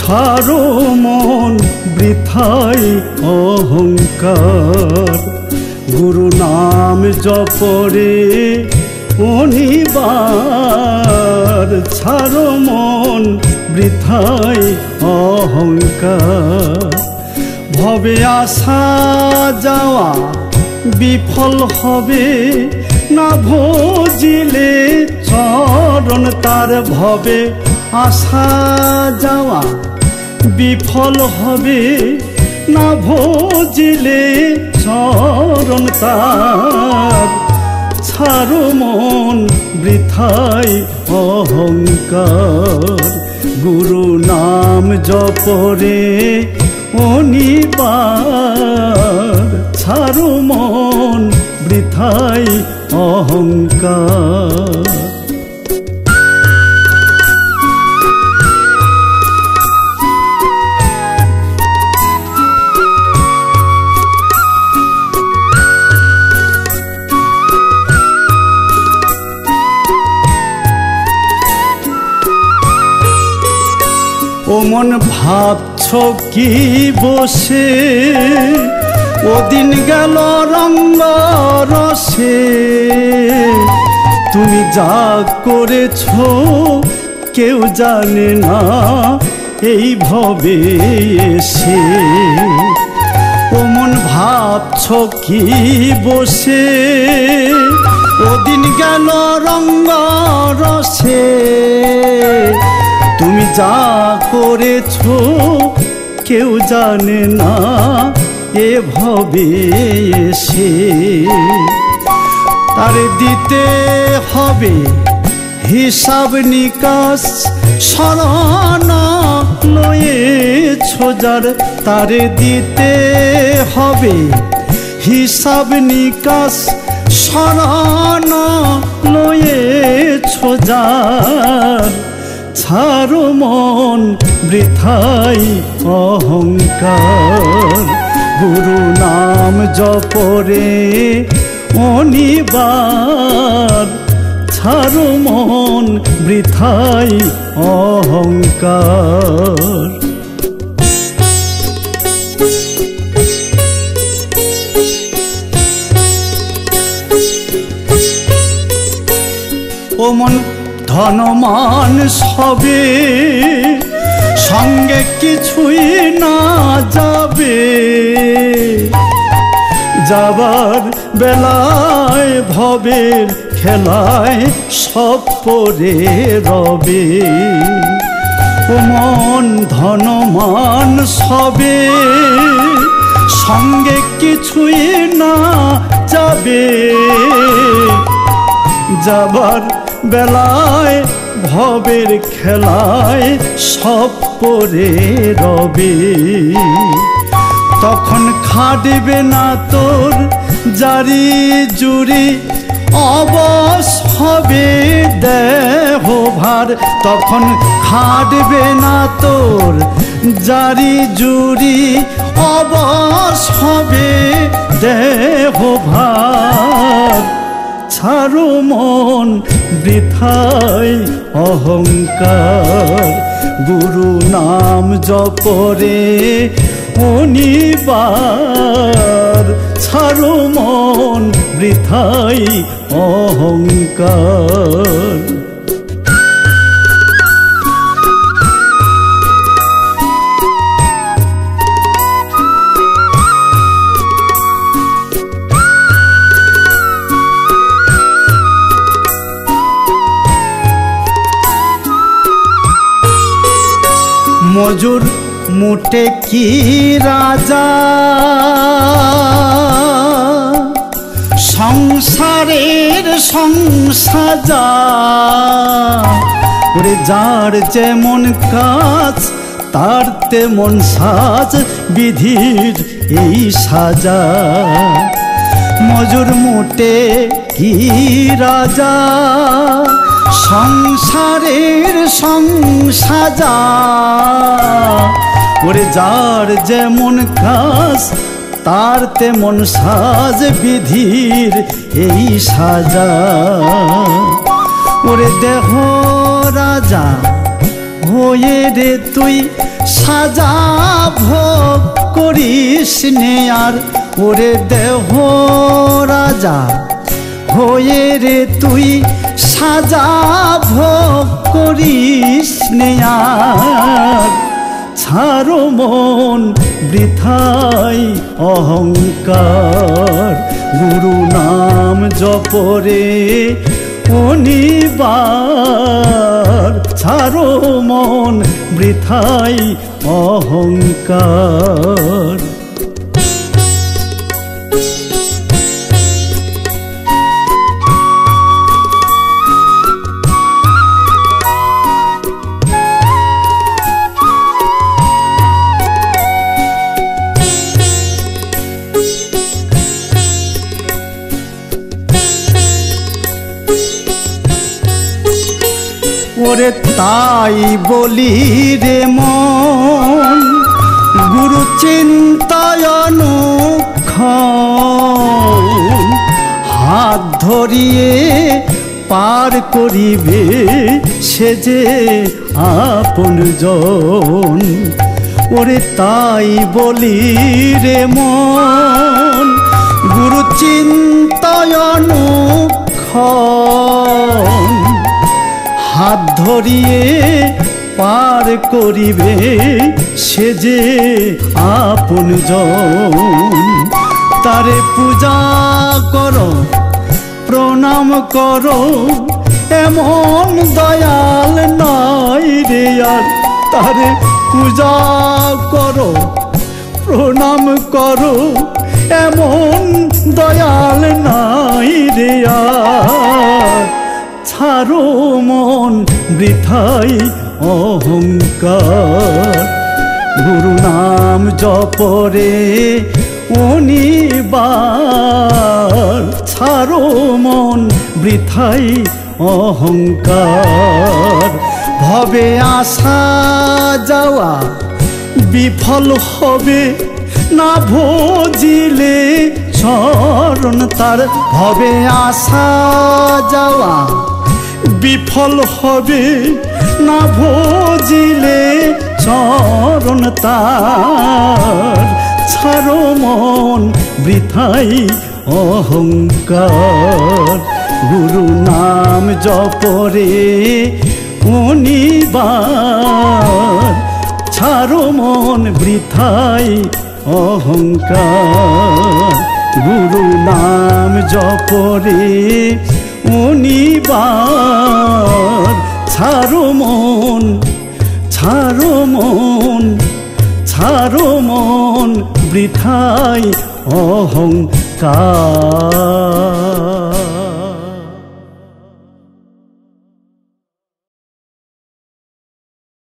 ছাড়ো মন বৃথাই অহংকার গুরু নাম জপরে অনিবার ছাড়ো মন বৃথাই অহংকার ভবে আসা যাওয়া বিফল হবে না ভজিলে চরণ তার ভবে আসা যাওয়া বিফল হবে না ভজিলে চরণ তার ছাড়ো মন বৃথাই অহংকার গুরু নাম জপরে অনিবার ছাড়ো মন বৃথাই অহংকার ও মন ভাবছ কি বসে ওদিন গেল রঙ্গ রসে তুমি যা করেছ কেউ জানে না এই ভবে এসে ও মন ভাবছ কি বসে ওদিন গেল রঙ্গ রসে তুমি যা করেছ কেউ জানে না এভাবে এসে তার দিতে হবে হিসাব নিকাশ শরণ লয়েছ যার তার দিতে হবে হিসাব নিকাশ শরণ লয়েছ যার ছাড়ো মন বৃথাই অহংকার গুরু নাম জপরে অনিবার ছাড়ো মন বৃথাই অহংকার ও মন ধনমান সবে সঙ্গে কিছুই না যাবে যাবার বেলায় ভবের খেলায় সব পরে রবে ও মন ধনমান সবে সঙ্গে কিছুই না যাবে যাবার বেলায় ভবের খেলায় সব পরে রবে তখন খাটবে না তোর জারি জুরি অবশ হবে দেহ ভার তখন খাটবে না তোর জারি জুরি অবশ হবে দেহ ভার ছাড়ো মন বৃথাই অহংকার গুরু নাম জপরে অনিবার ছাড়ো মন বৃথাই অহংকার মজুর মোটে কি রাজা সংসারের সংসাজা ওরে যার যেমন কাজ তার তেমন সাজ বিধির এই সাজা মজুর মোটে কি রাজা সংসারের সংসাজা ওরে যার যেমন কাজ তার তেমন সাজ বিধির এই সাজা ওরে দেহ রাজা হয়ে রে তুই সাজা ভোগ করিস নে আর ওরে দেহ রাজা হয়ে রে তুই সাজা ভোগ করিস নে আর ছাড়ো মন বৃথাই অহংকার গুরু নাম জপরে অনিবার ছাড়ো মন বৃথাই অহংকার ওরে তাই বলি রে মন গুরু চিন্তায়ন হাত ধরিয়ে পার করিবে সে যে আপন জন ওরে তাই বলি রে মন গুরু চিন্তায়ন হাত ধরিয়ে পার করিবে সে যে আপন জন তারে পূজা করো প্রণাম করো এমন দয়াল নাই রে আর তারে পূজা করো প্রণাম করো এমন দয়াল নাই রে আর ছাড়ো মন বৃথাই অহংকার গুরু নাম জপরে অনিবার ছাড়ো মন বৃথাই অহংকার ভবে আসা যাওয়া বিফল হবে না ভজিলে চরণ তার ভবে আসা যাওয়া বিফল হবে না ভজিলে চরণ তার ছাড়ো মন বৃথাই অহংকার গুরু নাম জপরে অনিবার ছাড়ো মন বৃথাই অহংকার গুরু নাম জপরে অনিবার ছাড়ো মন ছাড়ো মন ছাড়ো মন বৃথাই অহংকার।